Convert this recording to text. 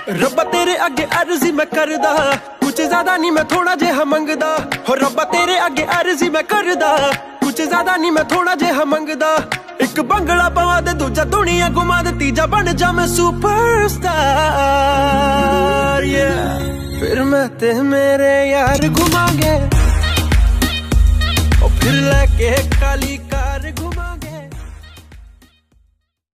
ਰੱਬਾ ਤੇਰੇ ਅੱਗੇ ਅਰਜ਼ੀ ਮੈਂ ਕਰਦਾ, ਕੁਝ ਜ਼ਿਆਦਾ ਨਹੀਂ ਮੈਂ ਥੋੜਾ ਜਿਹਾ ਮੰਗਦਾ। ਹੋ ਰੱਬਾ ਤੇਰੇ ਅੱਗੇ ਅਰਜ਼ੀ ਮੈਂ ਕਰਦਾ, ਕੁਝ ਜ਼ਿਆਦਾ ਨਹੀਂ ਮੈਂ ਥੋੜਾ ਜਿਹਾ ਮੰਗਦਾ। ਇੱਕ ਬੰਗਲਾ ਪਵਾ ਦੇ, ਦੂਜਾ ਦੁਨੀਆ ਘੁਮਾ ਦੇ, ਤੀਜਾ ਬਣ ਜਾ ਮੈਂ ਸੁਪਰਸਟਾਰ। ਫਿਰ ਮੈਂ ਤੇ ਮੇਰੇ ਯਾਰ ਘੁਮਾਂਗੇ, ਉਹ ਫਿਰ ਲੈ ਕੇ ਕਾਲੀ